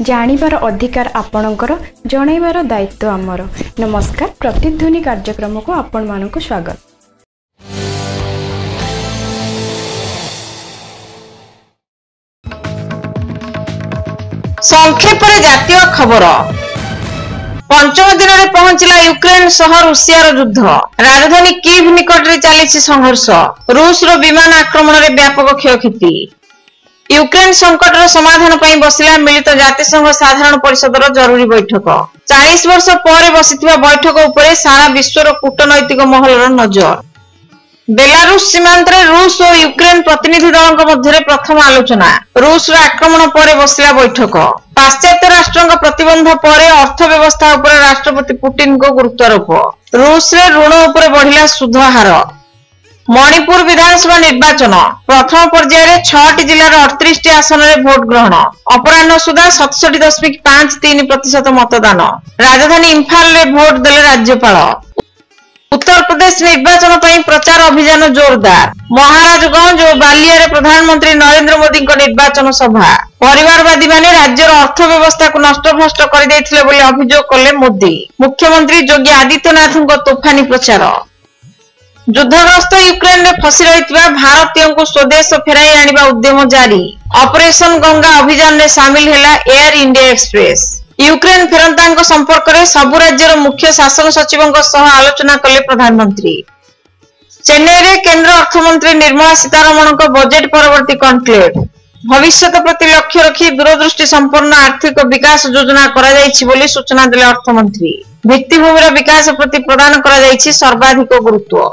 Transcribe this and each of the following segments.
जानिबार अधिकार आपणकर जणाइबार दायित्व आमर। नमस्कार, प्रतिध्वनि कार्यक्रम को आपण मानक स्वागत। संक्षेप जातीय खबर। पंचम दिन में पहुंचला यूक्रेन सह रूसियार युद्ध। राजधानी कीव निकट में चली संघर्ष। रूस विमान आक्रमण में व्यापक क्षयक्षति। यूक्रेन संकट समाधान पर बसिला मिलित जातिसंघ साधारण परिषदर जरूरी बैठक। 40 वर्ष पर बसिथिबा बैठक उपरे सारा विश्वर कूटनैतिक महलर नजर। बेलारूस सीमांत रूस और यूक्रेन प्रतिनिधि दल मध्य प्रथम आलोचना। रूस आक्रमण पर बसिला बैठक। पाश्चात्य राष्ट्रों प्रतिबंध पर अर्थव्यवस्था उपर राष्ट्रपति पुतिन को गुरुत्वारोप। रूस ऋण उपर बढ़िला सुध हार। मणिपुर विधानसभा निर्वाचन प्रथम पर्यायर 6 जिलार 38 आसन में भोट ग्रहण। अपराह्न सुधा 67.53% मतदान। राजधानी इम्फाल में भोट देले राज्यपाल। उत्तर प्रदेश निर्वाचन पर प्रचार अभियान जोरदार। महाराजगंज और बालिया प्रधानमंत्री नरेंद्र मोदी निर्वाचन सभा। परिवारवादी माने राज्यर अर्थव्यवस्था को नष्टभ्रष्ट कर देथिले बोली अभियोग कले मोदी। मुख्यमंत्री योगी आदित्यनाथ तोफानी प्रचार। युद्धग्रस्त यूक्रेन में फसी रही भारतीयों को स्वदेश फेराई आनिबा उद्यम जारी। ऑपरेशन गंगा अभियान में सामिल है एयर इंडिया एक्सप्रेस। यूक्रेन फेरंता संपर्क में सबु राज्यर मुख्य शासन सचिवों सह आलोचना कले प्रधानमंत्री। चेन्नई में केंद्र अर्थमंत्री निर्मला सीतारमण बजेट परवर्ती कॉन्क्लेव। भविष्य प्रति लक्ष्य रखी दूरदृष्टि संपन्न आर्थिक विकास योजना करा सूचना देले अर्थमंत्री। भित्तिभूमिर विकास प्रति प्रदान करा सर्वाधिक गुरुत्व।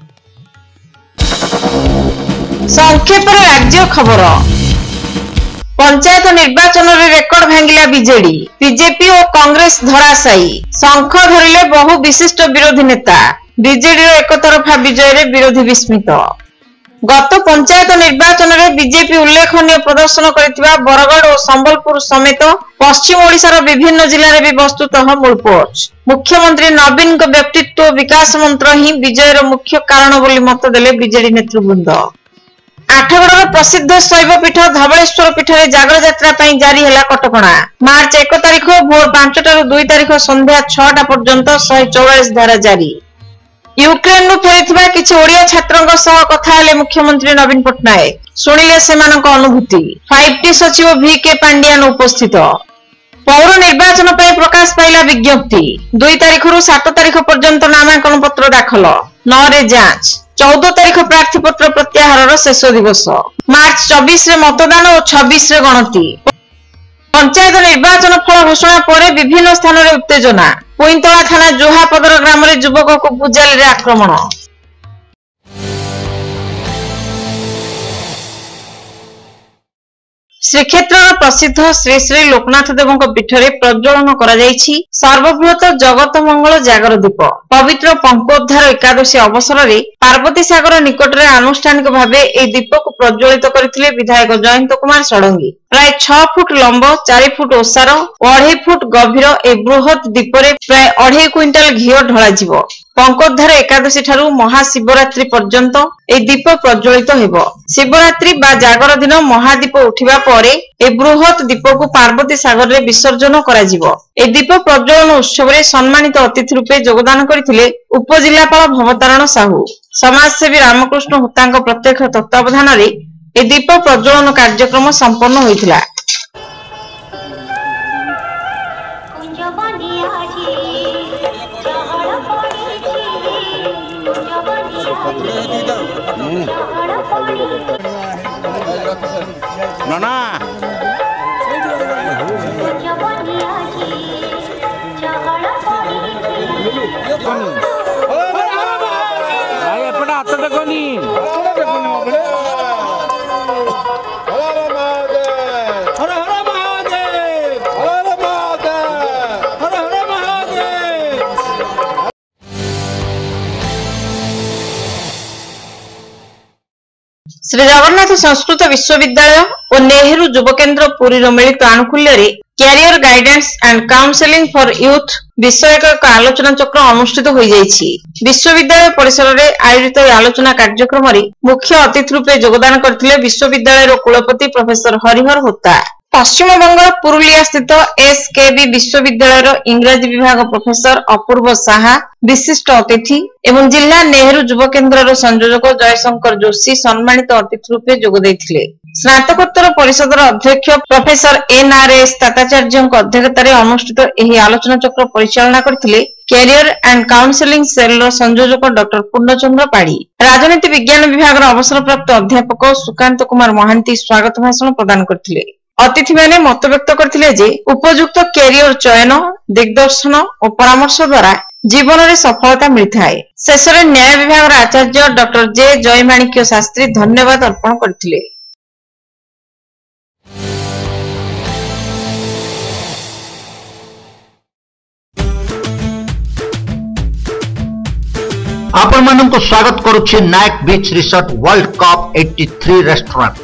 संक्षेप राज्य खबर। पंचायत निर्वाचन में रेकर्ड भांगिला बीजेडी। बीजेपी और कांग्रेस धराशायी। शंख धरिले बहु विशिष्ट विरोधी नेता। बीजेडी एकतरफा विजय रे विरोधी विस्मित। गत पंचायत निर्वाचन में बीजेपी उल्लेखनीय प्रदर्शन करथिबा बरगढ़ और संबलपुर समेत पश्चिम ओडिशार विभिन्न जिले में भी वस्तुतः मूलपोच। मुख्यमंत्री नवीन को व्यक्तित्व विकास मंत्र ही विजयर मुख्य कारण बोली मत देले बीजेडी नेतृवृंद। आठगड़र प्रसिद्ध शैव पीठ धवलेश्वर पीठ में जागर यात्रा जारी है कटकणा। मार्च 1 तारिख भोर 5 2 तारिख संध्या 6टा पर्यंत 144 धारा जारी। यूक्रेन फेरी किसी ओडिया छात्रों सह कथा हेले मुख्यमंत्री नवीन पट्टनायक। शुणिले सेमानक अनुभूति। 5T सचिव VK पांडियान उपस्थित। पौर निर्वाचन पर प्रकाश पाइला विज्ञप्ति। 2 तारिख 7 तारिख पर्यंत नामांकन पत्र दाखल। 9 रे जांच। 14 तारिख प्रार्थी पत्र प्रत्याहार शेष दिवस। मार्च 24 रे मतदान और 26 रे गणति। पंचायत निर्वाचन फल घोषणा पर विभिन्न स्थान में उत्तेजना। पुईतला थाना जोहापदर ग्राम में युवक को पुजाली आक्रमण। श्रीक्षेत्र प्रसिद्ध श्री श्री लोकनाथ देवों पीठ में प्रज्वलन करा सर्वबृहत जगत मंगल जागर दीप। पवित्र पंकोद्धार एकादशी अवसर में पार्वती सागर निकट में आनुष्ठानिक भाव ए दीप को प्रज्वलित करथिले विधायक जयंत कुमार षडंगी। प्राय 6 फुट लंब 4 फुट ओसार 2.5 फुट गभीर ए बृहत दीपरे प्राय 2.5 क्विंटाल घीओ ढळाजिवो। पंकोद्धार एकादशी ठारू महाशिवरात्रि पर्यंत ए दीप प्रज्वलित हेबो। शिवरात्रि बा जागर दिन महादीप उठिबा परे ए बृहत दीप को पार्वती सागर रे विसर्जन कराजिवो। ए दीप प्रज्वलन उत्सव रे सम्मानित अतिथि रूपे योगदान करथिले उपजिल्लापाल भवतारण साहू। समाजसेवी रामकृष्ण हुतांक प्रत्यक्ष तत्वावधान रे ए दीप प्रज्वलन कार्यक्रम संपन्न होइथिला। नाना हाथ देखनी श्री जगन्नाथ संस्कृत विश्वविद्यालय और नेहरू युव केन्द्र पुरी मिलित आनुकूल्य career guidance and counselling for youth विषयक एक आलोचना चक्र अनुष्ठित हो जाइछि। विश्वविद्यालय परिसर में आयोजित आलोचना कार्यक्रम मुख्य अतिथि रूपे योगदान करथिले विश्वविद्यालय कुलपति प्रोफेसर हरिहर होता। पश्चिमबंग पुरुलिया स्थित एसकेबी विश्वविद्यालय इंग्राजी विभाग प्रोफेसर अपूर्व साहा विशिष्ट अतिथि एवं जिला नेहरू युव केन्द्र संयोजक जयशंकर जोशी सम्मानित अतिथि रूपे जोग देइथिले। स्नातकोत्तर परिषदर अध्यक्ष प्रोफेसर एनआरएस ताताचार्य अध्यक्षतार अनुष्ठित एही आलोचना चक्र परिचालना करथिले कैरियर एंड काउंसलिंग सेल संयोजक डॉक्टर पूर्णचंद्र पाड़ी। राजनीति विज्ञान विभाग अवसरप्राप्त अध्यापक सुकांत कुमार महांती स्वागत भाषण प्रदान करथिले। अतिथि माने मत व्यक्त करथिले जे उपयुक्त कैरियर चयन दिग्दर्शन और परामर्श द्वारा जीवन में सफलता मिलता है। शेष में न्याय विभाग आचार्य डॉक्टर जे जयमाणिक्य शास्त्री धन्यवाद अर्पण करथिले। आपण मानक स्वागत करुछि Nayak beach resort world cup 83 restaurant.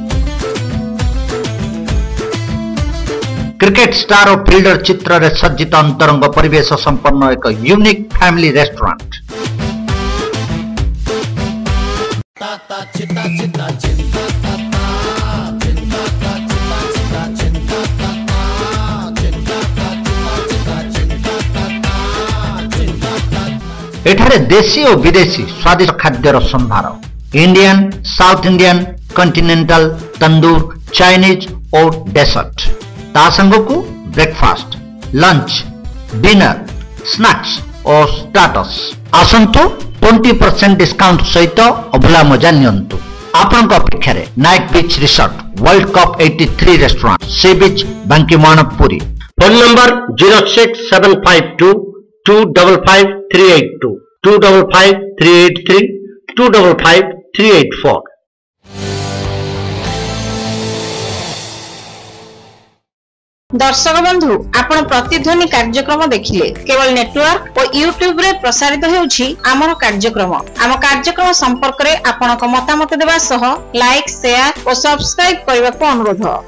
Cricket star और फील्डर चित्र रे सज्जित अंतरंग परिवेश संपन्न एक यूनिक फैमिली रेस्टोरेंट। एठारे देशी और विदेशी स्वादिष्ट खाद्यर संभार Indian south Indian continental tandoor Chinese और डेजर्ट ता संगकु ब्रेकफास्ट लंच डिनर स्नैक्स और स्टार्टर्स आसंतु 20% डिस्काउंट सहित अभुला मजा नियंतु। आपनक अपेक्षा रे Nayak beach resort world cup 83 restaurant sea beach बांकीमणपुरी। Phone number 06752 255382 255383 255384। दर्शक बंधु आपण प्रतिध्वनि कार्यक्रम देखिले केवल नेटवर्क और यूट्यूब रे प्रसारित हेउछि आमर कार्यक्रम। आम कार्यक्रम संपर्क रे आपनक मतामत देबा सह लाइक शेयर और सब्सक्राइब करबा को अनुरोध।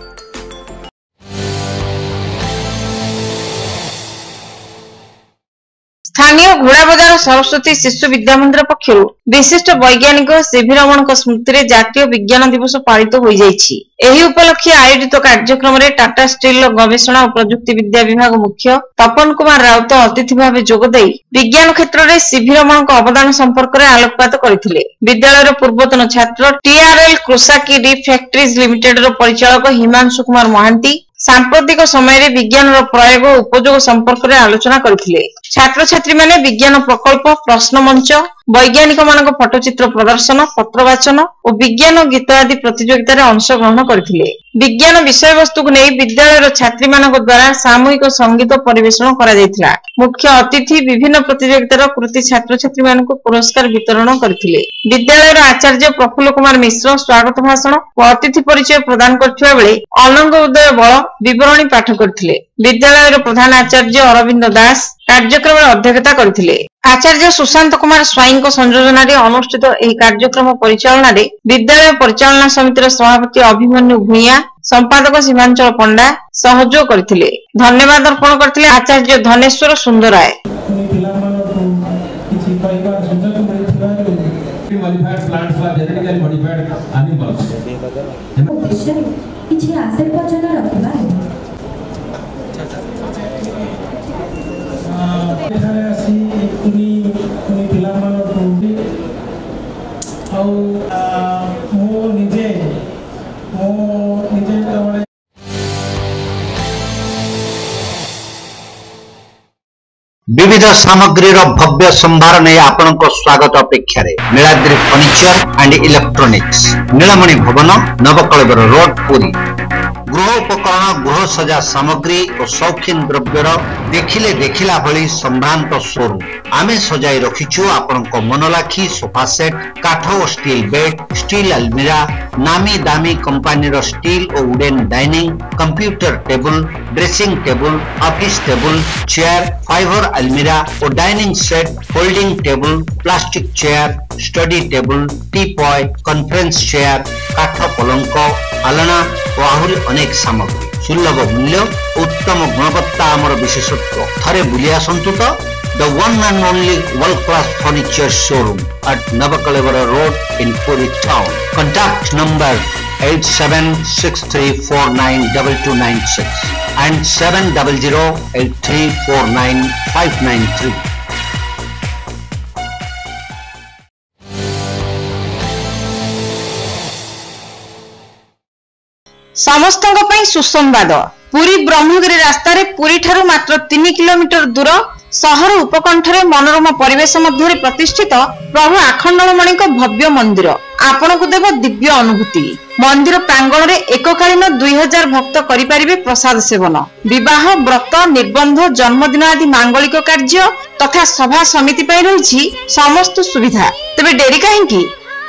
स्थानीय घोड़ा बाजार सरस्वती शिशु विद्या मंदिर पक्षर विशिष्ट वैज्ञानिक सीवी रमण स्मृति में जातीय विज्ञान दिवस पालित हो जाइछि। एही उपलक्षे आयोजित कार्यक्रम में टाटा स्टील गवेषणा और प्रजुक्ति विद्या विभाग मुख्य तपन कुमार राउत अतिथि भाव जोगदे विज्ञान क्षेत्र में सीवी रमण अवदान संपर्क में आलोकपात करथिले। विद्यालय पूर्वतन छात्र TRL Krosaki refractories limited परिचालक हिमांशु कुमार महांती सांप्रतिक समय विज्ञान प्रयोग और उपयोग संपर्क में आलोचना करथिले। छात्र छात्री माने विज्ञान प्रकल्प प्रश्न मंच वैज्ञानिक मानक फटोचित्र प्रदर्शन पत्रवाचन और विज्ञान गीत आदि प्रतियोगिता रे अंशग्रहण करथिले। विज्ञान विषय वस्तु को नहीं विद्यालय छात्री मानक द्वारा सामूहिक संगीत परिवेषण करा जायतिला। मुख्य अतिथि विभिन्न प्रतियोगितार कृति छात्र छात्री मानक पुरस्कार वितरण करथिले। विद्यालय आचार्य प्रफुल्ल कुमार मिश्र स्वागत भाषण और अतिथि परिचय प्रदान करथिबा बेले अनंग उदय बल विवरणी पाठ करथिले। विद्यालय प्रधान आचार्य अरविंद दास कार्यक्रम अध्यक्षता करथिले। आचार्य सुशांत कुमार स्वाईं संयोजन अनुष्ठित एही कार्यक्रम परिचालना रे विद्यालय परिचालना समितिर सभापति अभिमन्यु भूया संपादक सीमांचल पंडा सहयोग करथिले। धन्यवाद अर्पण करथिले आचार्य धनेश्वर सुंदराय। विविध सामग्री भव्य संभार नहीं आपण स्वागत अपेक्षा नीलाद्री फर्निचर एंड इलेक्ट्रॉनिक्स नीलमणि भवन नवकलेवर रोड पुरी। गृह उपकरण गृह सजा सामग्री और शौकीन द्रव्यर देखिले देखिला भली संभ्रांत शोरूम आमे सजाई रखिछु आपनक मनलाखी सोफा सेट काठ और स्टील बेड स्टील अलमीरा नामी दामी कंपनी रो स्टील और wooden dining computer table dressing table office table chair fibre अलमीरा और dining set folding table plastic chair study table teapoy conference chair काठ पलंक आलना और आहरी अनेक सामग्री सुलभ मूल्य उत्तम गुणवत्ता आमर विशेषत्व थरे बुली आसंतु तो the one and only world class furniture showroom at Navakalevala Road in Puri town. Contact number 8763492296 and 70083495993. ସମସ୍ତଙ୍କ ପାଇଁ ସୁସମ୍ବାଦ। ପୁରୀ ବ୍ରହ୍ମଗିରି ରାସ୍ତାରେ ପୁରୀ ଠାରୁ ମାତ୍ର 3 କିଲୋମିଟର ଦୂର ସହର ଉପକଣ୍ଠରେ ମନୋରମ ପରିବେଶ ମଧ୍ୟରେ ପ୍ରତିଷ୍ଠିତ ପ୍ରଭୁ ଆଖଣ୍ଡଳମଣିଙ୍କ ଭବ୍ୟ ମନ୍ଦିର ଆପଣଙ୍କୁ ଦେବ ଦିବ୍ୟ ଅନୁଭୂତି। ମନ୍ଦିର ପ୍ରାଙ୍ଗଣରେ ଏକକାଳୀନ 2000 ଭକ୍ତ କରିପାରିବେ ପ୍ରସାଦ ସେବନ। ବିବାହ, ବ୍ରତ, ନିର୍ବନ୍ଧ, ଜନ୍ମଦିନ ଆଦି ମାଙ୍ଗଳିକ କାର୍ଯ୍ୟ ତଥା ସଭା ସମିତି ପାଇଁ ରହିଛି ସମସ୍ତ ସୁବିଧା। ତେବେ ଡେରି କାହିଁକି?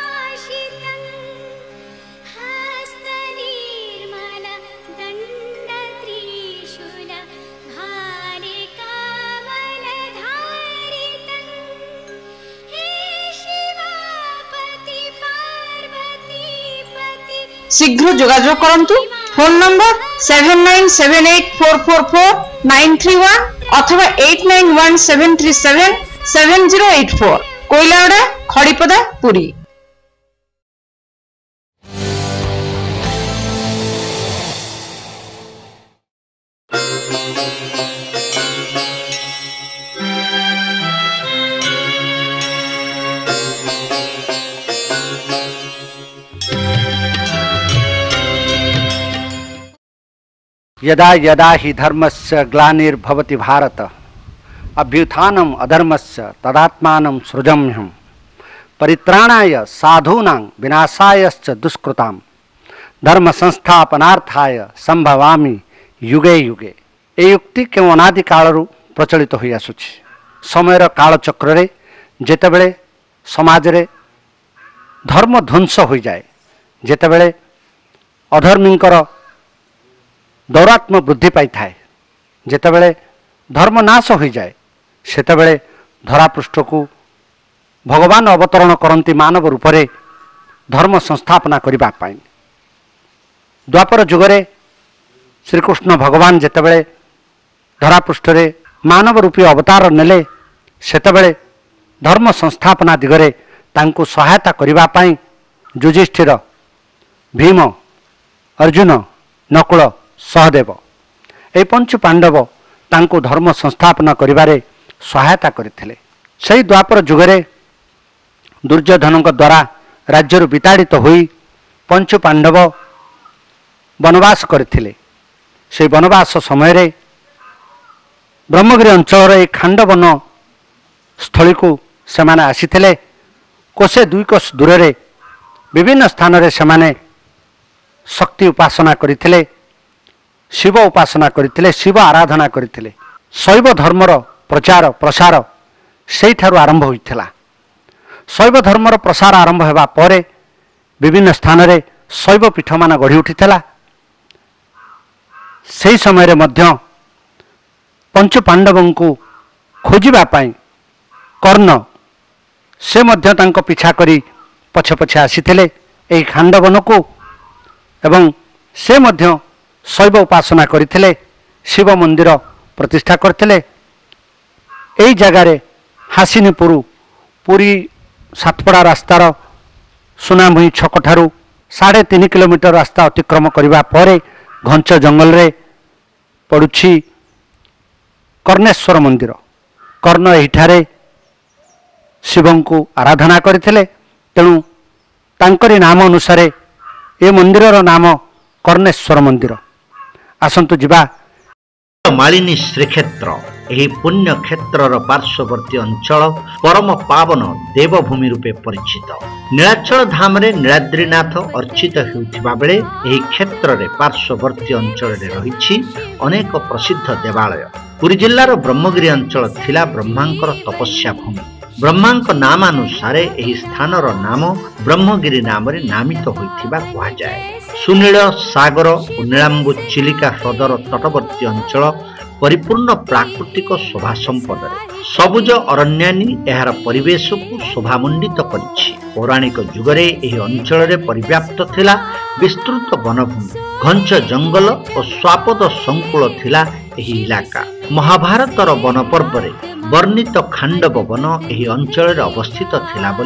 शीघ्र जोगाजोग करंतु। फोन नंबर 7978444931 अथवा 8917377084 कोइलावड़ा खड़ीपदा पुरी। यदा यदा हि धर्मस्य ग्लानिर्भवति भारत अभ्युत्थानम् अधर्मस्य तदात्मानं सृजाम्यहम् परित्राणाय साधूनां विनाशायश्च दुष्कृतां धर्म संस्थापनार्थाय संभवामि युगे युगे। ए युक्ति केवल अनादि कालरू प्रचलित होई आसुछि। समयर कालचक्र रे जेतेबेले समाज रे धर्म ध्वंस हो जाए, जेतेबेले अधर्मींकर दौरात्म वृद्धि पाई थाए, जेतेबेले धर्म नाश हो जाए, सेतेबेले धरापृष्ठ को भगवान अवतरण करती मानव रूप से धर्म संस्थापना करने पाई। द्वापर जुगरे श्रीकृष्ण भगवान जेतेबेले धरापृष्ठ रे मानव रूपी अवतार नेले, सेतेबेले धर्म संस्थापना दिगरे तांको सहायता करने पाई युधिष्ठिर, भीम, अर्जुन, नकुल, सहदेव ए पंच पांडव तांको धर्म संस्थापना करिबारे सहायता करथिले। सही द्वापर जुगरे दुर्योधन द्वारा राज्य विताड़ित होई पंच पांडव वनवास करथिले। से वनवास समय रे ब्रह्मगिरी अंचल ए खांडवन स्थली को सेमाने आसीथिले। कोसे 2 कोस दूर रे विभिन्न स्थान रे सेमाने शक्ति उपासना करथिले, शिव उपासना करथिले, शिव आराधना करथिले। शैव धर्मर प्रचार प्रसार सेही ठारू आरंभ होइथिला। शैव धर्मर प्रसार आरंभ हेबा परे विभिन्न स्थान रे शैव पीठ मान गढ़ी उठिथिला। सेही समय रे मध्य पंच पांडवंकु खोजिबा पाई कर्ण से मध्य तांको पीछा करी पछे पछे आसीथिले एही खांडवन को, एवं से मध्य शैव उपासना करथिले, शिव मंदिर प्रतिष्ठा करथिले। एही जगार हासिनीपुर पुरी सातपड़ा रास्तार सुनामुही छक ठारू 3.5 किलोमीटर रास्ता अतिक्रम करने पर घंच जंगल रे पड़ुछि कर्णेश्वर मंदिर। कर्ण एठारे शिवं को आराधना करथिले, तेणु तांकरी नाम अनुसार ए मंदिरर नाम कर्णेश्वर मंदिर। आसंतु जिबा मालिनी श्रीक्षेत्र। यही पुण्य क्षेत्रर पार्श्ववर्ती अंचल परम पावन देवभूमि रूपे परिचित। नीलाचल धाम रे नीलाद्रीनाथ अर्चित हेउथिबा बेले एही क्षेत्र रे पार्श्ववर्ती अंचल रे रहिछि अनेक प्रसिद्ध देवालय। पुरी जिल्लार ब्रह्मगिरी अंचल थिला ब्रह्मांकर तपस्या भूमि। ब्रह्मांक नामानुसार एही स्थानर नाम ब्रह्मगिरी नाम रे नामित होइथिबा कुहा जाय। सुनील सागर और नीलांबु चिलिका ह्रदर तटवर्ती अंचल परिपूर्ण प्राकृतिक शोभा संपद सबुज अरण्यानी एहार परिवेश को शोभामंडित करिछि। पौराणिक जुगरे एही अंचल रे परिव्याप्त थिला विस्तृत वनभूमि, घंच जंगल और स्वापद संकुल थिला एही इलाका। महाभारतर वन पर्व रे वर्णित खांडव वन एही अंचल रे अवस्थित थिला बोली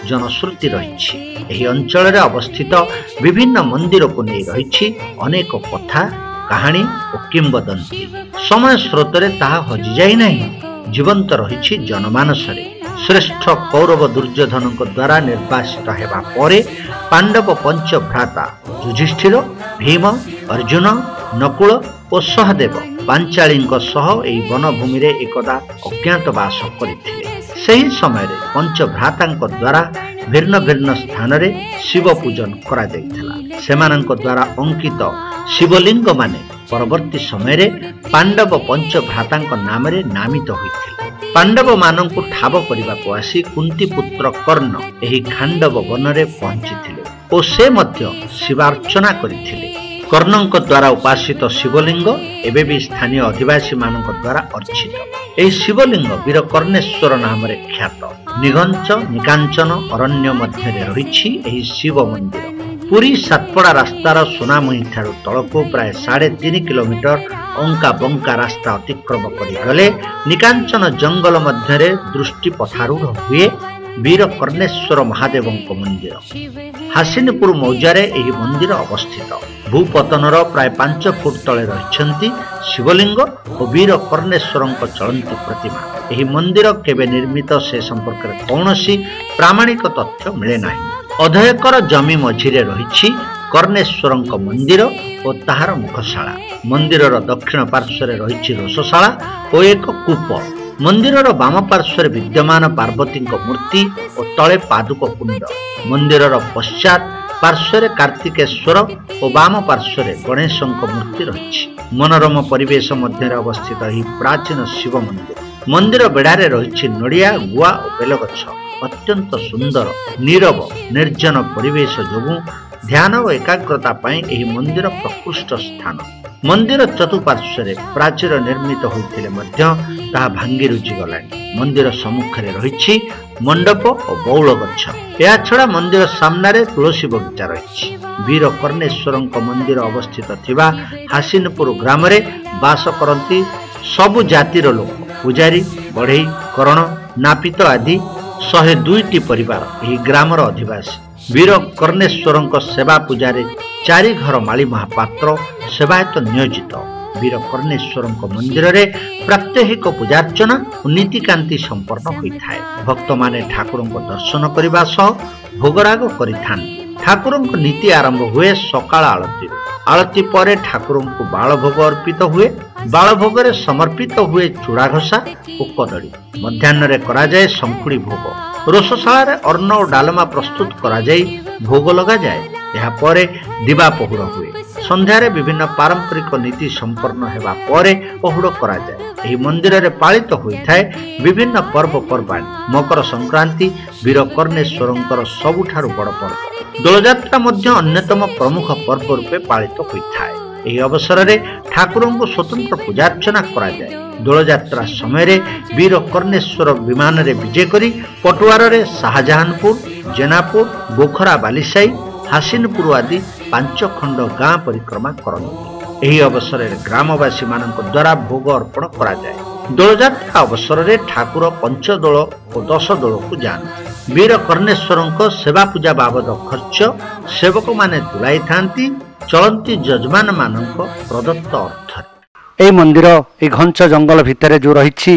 जनश्रुति रही। ଏହି ଅଞ୍ଚଳରେ ଅବସ୍ଥିତ ବିଭିନ୍ନ ମନ୍ଦିରକୁ ନେଇ ରହିଛି ଅନେକ କଥା, କାହାଣୀ ଓ କିମ୍ବଦନ୍ତୀ। ସମୟ ସ୍ରୋତରେ ତାହା ହଜିଯାଇ ନାହିଁ, ଜୀବନ୍ତ ରହିଛି ଜନମାନସରେ। ଶ୍ରେଷ୍ଠ କୌରବ ଦୁର୍ଯ୍ୟୋଧନଙ୍କ ଦ୍ୱାରା ନିର୍ବାସିତ ହେବା ପରେ ପାଣ୍ଡବ ପଞ୍ଚଭ୍ରାତା ଯୁଧିଷ୍ଠିର, ଭୀମ, ଅର୍ଜୁନ, ନକୁଳ ଓ ସହଦେବ ପାଞ୍ଚାଳୀଙ୍କ ସହ ଏହି ବନଭୂମିରେ ଏକଦା ଅଜ୍ଞାତବାସ କରିଥିଲେ। ସେହି ସମୟରେ ପଞ୍ଚଭ୍ରାତାଙ୍କ ଦ୍ୱାରା ଭିନ୍ନ ଭିନ୍ନ ସ୍ଥାନରେ ଶିବ ପୂଜନ କରାଯାଇଥିଲା। ସେମାନଙ୍କ ଦ୍ୱାରା ଅଙ୍କିତ ଶିବଲିଙ୍ଗ ମାନେ ପରବର୍ତ୍ତୀ ସମୟରେ ପାଣ୍ଡବ ପଞ୍ଚଭ୍ରାତାଙ୍କ ନାମରେ ନାମିତ ହୋଇଥିଲେ। ପାଣ୍ଡବ ମାନଙ୍କୁ ଠାବ କରିବାକୁ ଆସି କୁନ୍ତୀ ପୁତ୍ର କର୍ଣ୍ଣ ଏହି ଖାଣ୍ଡବ ବନରେ ପହଞ୍ଚିଥିଲେ ଓ ସେ ମଧ୍ୟ ଶିବାର୍ଚ୍ଚନା କରିଥିଲେ। କର୍ଣ୍ଣଙ୍କ ଦ୍ୱାରା ଉପାସିତ ଶିବଲିଙ୍ଗ ଏବେ ବି ସ୍ଥାନୀୟ ଅଧିବାସୀ ମାନଙ୍କ ଦ୍ୱାରା ଅର୍ଚ୍ଚିତ। ଏହି ଶିବଲିଙ୍ଗ ବୀର କର୍ଣ୍ଣେଶ୍ୱର ନାମରେ ଖ୍ୟାତ। ନିଘଞ୍ଚ ନିକାଞ୍ଚନ ଅରଣ୍ୟ ମଧ୍ୟରେ ରହିଛି ଏହି ଶିବ ମନ୍ଦିର। ପୁରୀ ସାତପଡ଼ା ରାସ୍ତାର ସୁନାମୁହିଁ ଠାରୁ ତଳକୁ ପ୍ରାୟ 3.5 କିଲୋମିଟର ଅଙ୍କା ବଙ୍କା ରାସ୍ତା ଅତିକ୍ରମ କରିଗଲେ ନିକାଞ୍ଚନ ଜଙ୍ଗଲ ମଧ୍ୟରେ ଦୃଷ୍ଟି ପଥାରୂଢ଼ ହୁଏ ବୀର କର୍ଣ୍ଣେଶ୍ୱର ମହାଦେବଙ୍କ ମନ୍ଦିର। ହାସିନପୁର ମୌଜାରେ ଏହି ମନ୍ଦିର ଅବସ୍ଥିତ। ଭୂପତନର ପ୍ରାୟ 5 ଫୁଟ ତଳେ ରହିଛନ୍ତି ଶିବଲିଙ୍ଗ ଓ ବୀର କର୍ଣ୍ଣେଶ୍ୱରଙ୍କ ଚଳନ୍ତି ପ୍ରତିମା। ଏହି ମନ୍ଦିର କେବେ ନିର୍ମିତ ସେ ସମ୍ପର୍କରେ କୌଣସି ପ୍ରାମାଣିକ ତଥ୍ୟ ମିଳେ ନାହିଁ। ଅଧ ଏକର ଜମି ମଝିରେ ରହିଛି କର୍ଣ୍ଣେଶ୍ୱରଙ୍କ ମନ୍ଦିର ଓ ତାହାର ମୁଖଶାଳା। ମନ୍ଦିରର ଦକ୍ଷିଣ ପାର୍ଶ୍ୱରେ ରହିଛି ରୋଷଶାଳା ଓ ଏକ କୂପ। ମନ୍ଦିରର ବାମ ପାର୍ଶ୍ୱରେ ବିଦ୍ୟମାନ ପାର୍ବତୀଙ୍କ ମୂର୍ତ୍ତି ଓ ତଳେ ପାଦୁକ କୁଣ୍ଡ। ମନ୍ଦିରର ପଶ୍ଚାତ ପାର୍ଶ୍ୱରେ କାର୍ତ୍ତିକେଶ୍ୱର ଓ ବାମ ପାର୍ଶ୍ୱରେ ଗଣେଶଙ୍କ ମୂର୍ତ୍ତି ରହିଛି। ମନୋରମ ପରିବେଶ ମଧ୍ୟରେ ଅବସ୍ଥିତ ଏହି ପ୍ରାଚୀନ ଶିବ ମନ୍ଦିର। ମନ୍ଦିର ବେଢ଼ାରେ ରହିଛି ନଡ଼ିଆ, ଗୁଆ ଓ ବେଲଗଛ। ଅତ୍ୟନ୍ତ ସୁନ୍ଦର ନୀରବ ନିର୍ଜନ ପରିବେଶ ଯୋଗୁଁ ଧ୍ୟାନ ଓ ଏକାଗ୍ରତା ପାଇଁ ଏହି ମନ୍ଦିର ପ୍ରକୃଷ୍ଟ ସ୍ଥାନ। ମନ୍ଦିର ଚତୁଃପାର୍ଶ୍ୱରେ ପ୍ରାଚୀର ନିର୍ମିତ ହୋଇଥିଲେ ମଧ୍ୟ ତାହା ଭାଙ୍ଗି ରୁଜି ଗଲାଣି। ମନ୍ଦିର ସମ୍ମୁଖରେ ରହିଛି ମଣ୍ଡପ ଓ ବଉଳ ଗଛ। ଏହାଛଡ଼ା ମନ୍ଦିର ସାମ୍ନାରେ ତୁଳସୀ ବଗିଚା ରହିଛି। ବୀର କର୍ଣ୍ଣେଶ୍ୱରଙ୍କ ମନ୍ଦିର ଅବସ୍ଥିତ ଥିବା ହାସିନପୁର ଗ୍ରାମରେ ବାସ କରନ୍ତି ସବୁ ଜାତିର ଲୋକ। ପୂଜାରୀ, ବଢ଼େଇ, କରଣ, ନାପିତ ଆଦି 102ଟି ପରିବାର ଏହି ଗ୍ରାମର ଅଧିବାସୀ। ବୀର କର୍ଣ୍ଣେଶ୍ୱରଙ୍କ ସେବା ପୂଜାରେ 4 ଘର ମାଳି ମହାପାତ୍ର ସେବାୟତ ନିୟୋଜିତ। ବୀର କର୍ଣ୍ଣେଶ୍ୱରଙ୍କ ମନ୍ଦିରରେ ପ୍ରାତ୍ୟହିକ ପୂଜାର୍ଚ୍ଚନା ଓ ନୀତିକାନ୍ତି ସମ୍ପନ୍ନ ହୋଇଥାଏ। ଭକ୍ତମାନେ ଠାକୁରଙ୍କ ଦର୍ଶନ କରିବା ସହ ଭୋଗରାଗ କରିଥାନ୍ତି। ଠାକୁରଙ୍କ ନୀତି ଆରମ୍ଭ ହୁଏ ସକାଳ ଆଳତୀରୁ। ଆଳତୀ ପରେ ଠାକୁରଙ୍କୁ ବାଳଭୋଗ ଅର୍ପିତ ହୁଏ। ବାଳଭୋଗରେ ସମର୍ପିତ ହୁଏ ଚୁଡ଼ା ଘଷା ଓ କଦଳୀ। ମଧ୍ୟାହ୍ନରେ କରାଯାଏ ଶଙ୍ଖୁଡ଼ି ଭୋଗ। ରୋଷଶାଳାରେ ଅନ୍ନ ଓ ଡାଲମା ପ୍ରସ୍ତୁତ କରାଯାଇ ଭୋଗ ଲଗାଯାଏ। ଏହାପରେ ଦିବା ପହୁଡ଼ ହୁଏ। ସନ୍ଧ୍ୟାରେ ବିଭିନ୍ନ ପାରମ୍ପରିକ ନୀତି ସମ୍ପନ୍ନ ହେବା ପରେ ପହୁଡ଼ କରାଯାଏ। ଏହି ମନ୍ଦିରରେ ପାଳିତ ହୋଇଥାଏ ବିଭିନ୍ନ ପର୍ବପର୍ବାଣି। ମକର ସଂକ୍ରାନ୍ତି ବୀର କର୍ଣ୍ଣେଶ୍ୱରଙ୍କର ସବୁଠାରୁ ବଡ଼ ପର୍ବ। ଦୋଳଯାତ୍ରା ମଧ୍ୟ ଅନ୍ୟତମ ପ୍ରମୁଖ ପର୍ବ ରୂପେ ପାଳିତ ହୋଇଥାଏ। ଏହି ଅବସରରେ ଠାକୁରଙ୍କୁ ସ୍ୱତନ୍ତ୍ର ପୂଜାର୍ଚ୍ଚନା କରାଯାଏ। ଦୋଳଯାତ୍ରା ସମୟରେ ବୀର କର୍ଣ୍ଣେଶ୍ୱର ବିମାନରେ ବିଜେ କରି ପଟୁଆରରେ ଶାହଜାହାନପୁର, ଜେନାପୁର, ବୋଖରା ବାଲିସାହି, ହାସିନପୁର ଆଦି 5 ଖଣ୍ଡ ଗାଁ ପରିକ୍ରମା କରନ୍ତି। ଏହି ଅବସରରେ ଗ୍ରାମବାସୀମାନଙ୍କ ଦ୍ୱାରା ଭୋଗ ଅର୍ପଣ କରାଯାଏ। ଦୋଳଯାତ୍ରା ଅବସରରେ ଠାକୁର ପଞ୍ଚଦୋଳ ଓ 10 ଦୋଳକୁ ଯାଆନ୍ତି। ବୀର କର୍ଣ୍ଣେଶ୍ୱରଙ୍କ ସେବା ପୂଜା ବାବଦ ଖର୍ଚ୍ଚ ସେବକମାନେ ତୁଲାଇଥାନ୍ତି ଚଳନ୍ତି ଯଜମାନ ମାନଙ୍କ ପ୍ରଦତ୍ତ ଅର୍ଥରେ। এই মন্দির এই ঘঞ্চ জঙ্গল ভিতরে যে রয়েছে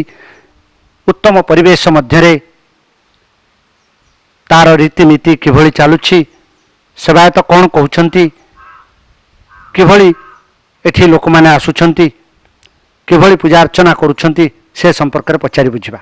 উত্তম পরিবেশ মধ্যে তার রীতিনীতি কিভাবে চালুছি সেবায়ত কোণ কৌঁচ কিভাবে এটি লোক মানে আসুচার কিভাবে পূজা অর্চনা করছেন সে সম্পর্কে পচারি বুঝবা।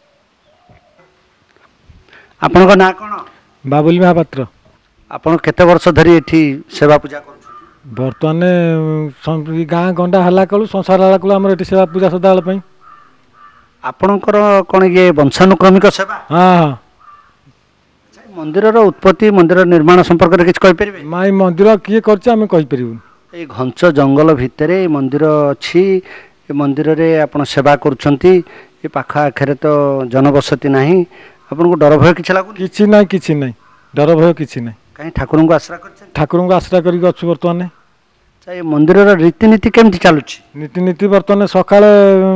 আপনার না কোণ? বাবুল মহাপাত্র। আপনার কেতে বর্ষ ধরি এটি সেবা পূজা করছেন? বর্তমানে গাঁ গন্ডা হেলা কলু সংসার হেলা কলু আমার এটি সেবা পূজা সদাবেଳ ପାଇଁ। ଆପଣଙ୍କର କ'ଣ ଇଏ ବଂଶାନୁକ୍ରମିକ ସେବା? ହଁ। ମନ୍ଦିରର ଉତ୍ପତ୍ତି ମନ୍ଦିର ନିର୍ମାଣ ସମ୍ପର୍କରେ କିଛି କହିପାରିବେ? ମାଇ ମନ୍ଦିର କିଏ କରିଛି ଆମେ କହିପାରିବୁନି। ଏଇ ଘଞ୍ଚ ଜଙ୍ଗଲ ଭିତରେ ଏ ମନ୍ଦିର ଅଛି। ଏ ମନ୍ଦିରରେ ଆପଣ ସେବା କରୁଛନ୍ତି। ଏ ପାଖ ଆଖରେ ତ ଜନବସତି ନାହିଁ। ଆପଣଙ୍କୁ ଡର ଭୟ କିଛି ଲାଗୁନି? କିଛି ନାହିଁ, କିଛି ନାହିଁ, ଡର ଭୟ କିଛି ନାହିଁ। କାହିଁ ଠାକୁରଙ୍କୁ ଆଶ୍ରା କରିଛନ୍ତି? ଠାକୁରଙ୍କୁ ଆଶ୍ରା କରିକି ଅଛୁ ବର୍ତ୍ତମାନ। ଏ ମନ୍ଦିରର ରୀତିନୀତି କେମିତି ଚାଲୁଛି? ରୀତିନୀତି ବର୍ତ୍ତମାନ ସକାଳେ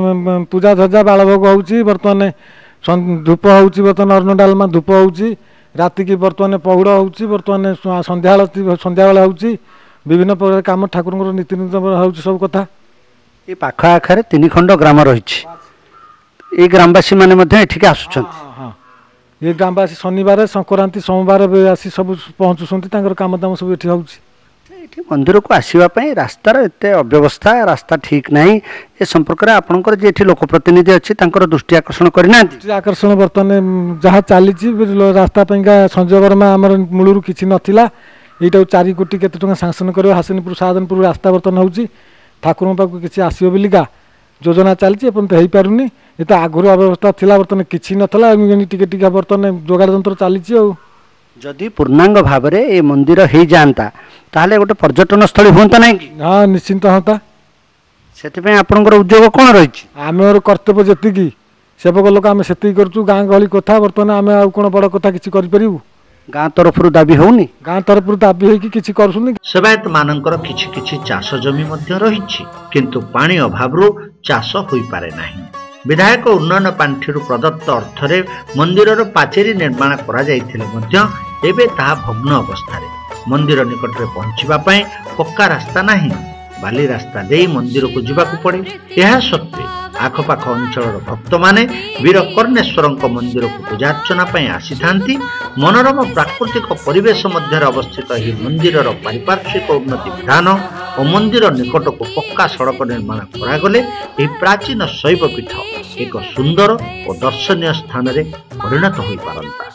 ପୂଜା ଧ୍ୱଜା ବାଳଭୋଗ ହେଉଛି। ବର୍ତ୍ତମାନ ଧୂପ ହେଉଛି। ବର୍ତ୍ତମାନ ଅନ୍ନ ଡାଲମା ଧୂପ ହେଉଛି। राति की बर्तमान पहुड़ होउची बर्तमान संध्याबेला होउची विभिन्न प्रकार काम ठाकुर नीति होउची सब कथा ये पाख आखरे 3 खंड ग्राम रही ये ग्रामवासी माने मध्य एठिके आसुछंती हाँ ये ग्रामवासी शनिवार संक्रांति सोमवार आसी सब पहुँचुंट काम दाम सब ये होउची मंदिर को आसवाई रास्तार एत अव्यवस्था रास्ता ठीक ना ए संपर्क में आपंकर जे लोकप्रतिनिधि अच्छी दृष्टि आकर्षण करना आकर्षण बर्तमान जहाँ चली रास्ता संजय वर्मा आमर मूलर किसी नाला यहाँ 4 कोटी केते टंका सांसन कर हासिनीपुर साधनपुर रास्ता बर्तमान होउची ठाकुर पाक किसी आसो बोलिका योजना चलती हो पारुनी ये तो आगुरी अव्यवस्था थिला बर्तमान किसी नाला टिके बर्तमान जोगाड़ जंत्र चली जदि पूर्णांग भाव में ये मंदिर हो जाता ताहले गोटे पर्यटन स्थली होता ना कि हाँ निश्चिंत होता से आपंकर उद्योग कौन रही आम कर्तव्य जी सेवक लोक आम से करूँ गाँ गहली कथा बर्तमान आम आ कौन बड़ कथा किसी करूँ गाँ तरफ दाबी होनी गाँ तरफ दाबी होगी कर सेवायत मानकर किछि किछि चाष जमी मध्य रहिछि किंतु पानी अभावरु चाष होई पारे नाही। विधायक उन्नयन पांठि प्रदत्त अर्थरे मंदिरर पाचेरी निर्माण करा जायथिले मध्य एबे ताहा भग्न अवस्था मंदिर निकट में पहुंचवा पक्का रास्ता नहीं बाली रास्ता दे मंदिर को जीवाकु पड़े। यह सत्वे आखपाख अंचल भक्त माने वीर कर्णेश्वर मंदिर को पूजार्चना आसी थांती। मनोरम प्राकृतिक परिवेश मध्य अवस्थित यह मंदिर पारिपार्श्विक उन्नति विधान और मंदिर निकट को पक्का सड़क निर्माण करागले यह प्राचीन शैव पीठ एक सुंदर और दर्शनीय स्थान में परिणत हो पारंता।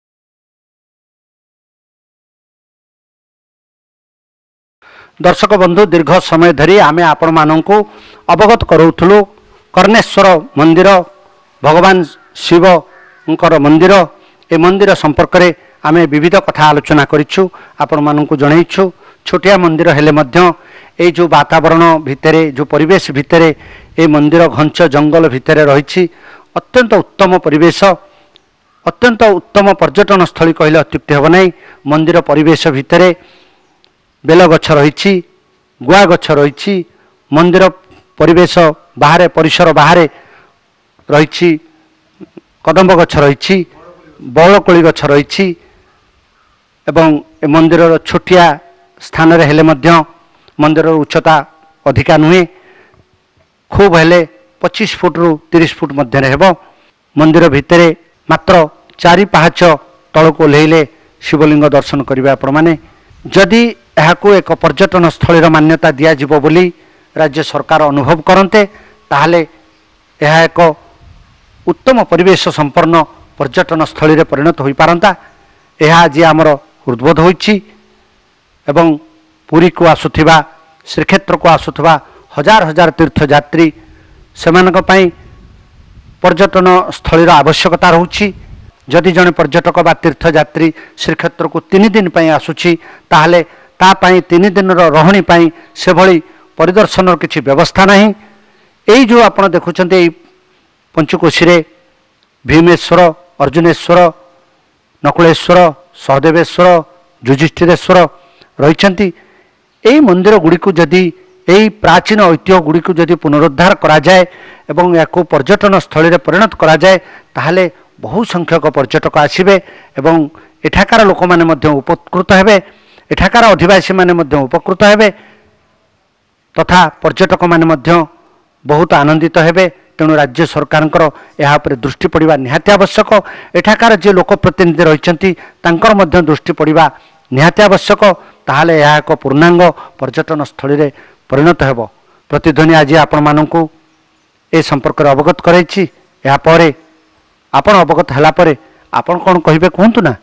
दर्शक बंधु दीर्घ समय धरी आमे आपण माननकु अवगत करूथलु कर्णेश्वर मंदिर भगवान शिवंकर मंदिर ए मंदिर संपर्क में आमे विविध कथा आलोचना करिछु आपण माननकु जणैछु। छोटिया मंदिर हेले मध्य ए जो वातावरण भितरे जो परिवेश भितरे ए मंदिर घंच जंगल भितरे रहिछि अत्यंत उत्तम परिवेश अत्यंत उत्तम पर्यटन स्थली कहले अत्युक्ति हेब नै। मंदिर परिवेश भितरे बेल गछ रही गुआ गछ रही मंदिर परिवेश बाहर परिसर बाहर रही कदम्ब गछ रही बौलकोली गछ रही एवं मंदिर छोटिया स्थान रे हेले मध्य मंदिर उच्चता अधिका नुहे खूब हेले 25 फुट रु 30 फुट मध्य हेब। मंदिर भितरे मात्र 4 पाहाच तल को ओह्लैले शिवलिंग दर्शन करिवे आपण माने। जदि यहाकू एक पर्यटन स्थलीर मान्यता दियाजिबो बोली राज्य सरकार अनुभव करते ताहले यह एक उत्तम परिवेश संपन्न पर्यटन स्थली रे परिणत हो पारंता। यह आज आमर हृदबोध होइछि एवं पुरी को आसुथिबा श्रीक्षेत्र को आसुथिबा हजार हजार तीर्थयात्री सेमानक पई पर्यटन स्थलीर आवश्यकता रहुछि। जदि जने पर्यटक बा तीर्थयात्री श्रीक्षेत्र को 3 दिन पई आसुछि ताहले तापाई 3 दिन रहणी पाई से भली परिदर्शन किसी व्यवस्था नहीं। यही जो आप देखुं पंचकोशी रे भीमेश्वर अर्जुनेश्वर नकुलेश्वर सहदेवेश्वर युधिष्ठिरेश्वर रही यही मंदिर गुड़ी को जदि यही प्राचीन ऐतिह्य गुड़ी को जदि पुनरुद्धार करा जाए एवं या पर्यटन स्थली परिणत करा जाए ताहले बहु संख्यक पर्यटक आसिबे एवं एठाकार लोक माने मध्य उपकृत हेबे एठाकार अधिवासी माने मध्य उपकृत हेबे तथा पर्यटक माने मध्य बहुत आनंदित हेबे। तेणु राज्य सरकारଙ୍କର ଏହା ଉପରେ दृष्टि पड़िबा निहाती आवश्यक। एठाकार जे लोक प्रतिनिधि रहिसंती तांकर मध्य दृष्टि पड़िबा निहाती आवश्यक। ताहाले ଏହା एक पूर्णांग पर्यटन स्थली रे परिणत हेबो। प्रतिध्वनि आज आपण माननकु ए संपर्क रे अवगत करैछि। या परे आपण अवगत हला परे आपण कोन कहिबे कहंतु ना।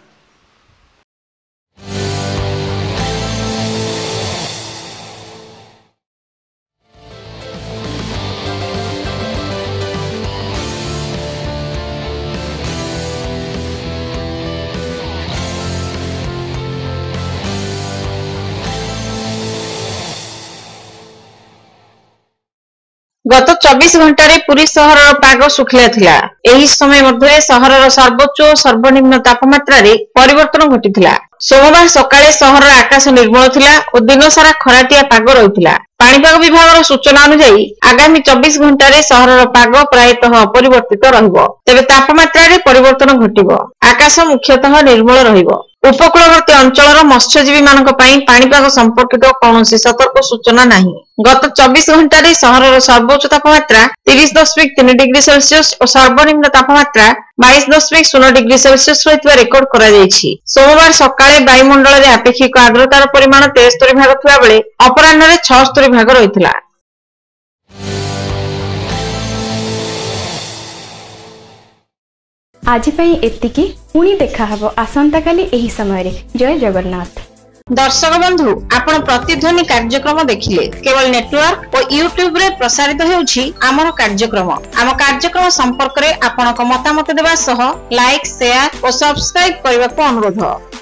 गत 24 घंटे पुरी सहर पाग सुखिला थिला। एही समय मध्य सहर सर्वोच्च और सर्वनिम्न तापमात्रा रे परिवर्तन घटिथिला। सोमवार सकाळे सहर आकाश निर्मल थिला और दिन सारा खराटिया पाग रहिथिला। पाणीपाग विभाग सूचना अनुसार आगामी 24 घंटे सहर पाग प्रायतः अपरिवर्तित रहिबो। तेबे तापमात्रा रे परिवर्तन घटिबो। ଆକାଶ ମୁଖ୍ୟତଃ ନିର୍ମଳ ରହିବ। ଉପକୂଳବର୍ତ୍ତୀ ଅଞ୍ଚଳର ମତ୍ସ୍ୟଜୀବୀ ମାନଙ୍କ ପାଇଁ ପାଣିପାଗ ସମ୍ପର୍କିତ କୌଣସି ସତର୍କ ସୂଚନା ନାହିଁ। ଗତ 24 ଘଣ୍ଟାରେ ସହରର ସର୍ବୋଚ୍ଚ ତାପମାତ୍ରା 30.3 ଡିଗ୍ରୀ ସେଲସିୟସ୍ ଓ ସର୍ବନିମ୍ନ ତାପମାତ୍ରା 22.0 ଡିଗ୍ରୀ ସେଲସିୟସ୍ ରହିଥିବା ରେକର୍ଡ କରାଯାଇଛି। ସୋମବାର ସକାଳେ ବାୟୁମଣ୍ଡଳରେ ଆପେକ୍ଷିକ ଆର୍ଦ୍ରତାର ପରିମାଣ 73 ଭାଗ ଥିବା ବେଳେ ଅପରାହ୍ନରେ 76 ଭାଗ ରହିଥିଲା। ଆଜି ପାଇଁ ଏତିକି। ପୁଣି ଦେଖାହବ ଆସନ୍ତାକାଲି ଏହି ସମୟରେ। ଜୟ ଜଗନ୍ନାଥ। ଦର୍ଶକ ବନ୍ଧୁ, ଆପଣ ପ୍ରତିଧ୍ୱନି କାର୍ଯ୍ୟକ୍ରମ ଦେଖିଲେ। କେବଳ ନେଟୱାର୍କ ଓ ୟୁଟ୍ୟୁବ ରେ ପ୍ରସାରିତ ହେଉଛି ଆମର କାର୍ଯ୍ୟକ୍ରମ। ଆମ କାର୍ଯ୍ୟକ୍ରମ ସମ୍ପର୍କରେ ଆପଣଙ୍କ ମତାମତ ଦେବା ସହ ଲାଇକ୍, ସେୟାର ଓ ସବସ୍କ୍ରାଇବ କରିବାକୁ ଅନୁରୋଧ।